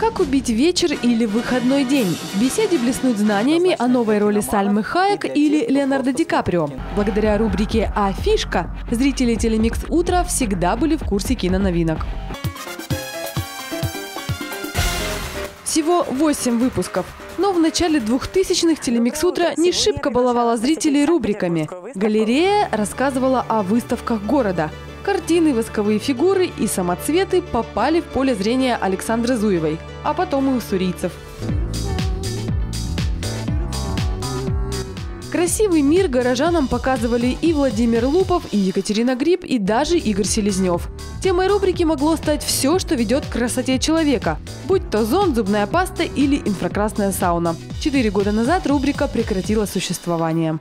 Как убить вечер или выходной день? В беседе блеснут знаниями о новой роли Сальмы Хайек или Леонардо Ди Каприо. Благодаря рубрике «А фишка» зрители Телемикс Утро всегда были в курсе киноновинок. Всего 8 выпусков. Но в начале 2000-х Телемикс Утро не шибко баловала зрителей рубриками. Галерея рассказывала о выставках города. Картины, восковые фигуры и самоцветы попали в поле зрения Александры Зуевой, а потом и уссурийцев. Красивый мир горожанам показывали и Владимир Лупов, и Екатерина Гриб, и даже Игорь Селезнев. Темой рубрики могло стать все, что ведет к красоте человека, будь то зонд, зубная паста или инфракрасная сауна. 4 года назад рубрика прекратила существование.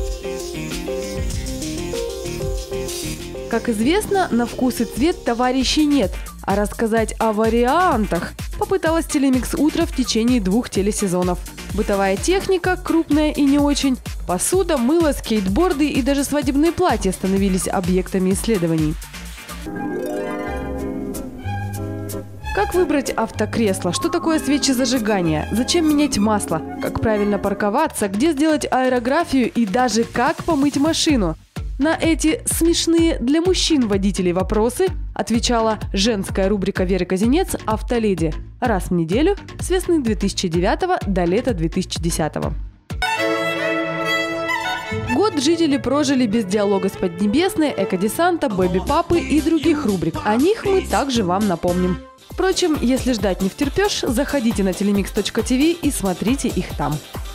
Как известно, на вкус и цвет товарищей нет, а рассказать о вариантах попыталась Телемикс Утро в течение 2 телесезонов. Бытовая техника, крупная и не очень, посуда, мыло, скейтборды и даже свадебные платья становились объектами исследований. Как выбрать автокресло? Что такое свечи зажигания? Зачем менять масло? Как правильно парковаться? Где сделать аэрографию? И даже как помыть машину? На эти смешные для мужчин водителей вопросы отвечала женская рубрика Веры Казинец «Автоледи» раз в неделю с весны 2009 до лета 2010. Год жители прожили без диалога с Поднебесной, Экодесанта, Бэби-папы и других рубрик. О них мы также вам напомним. Впрочем, если ждать не втерпешь, заходите на telemix.tv и смотрите их там.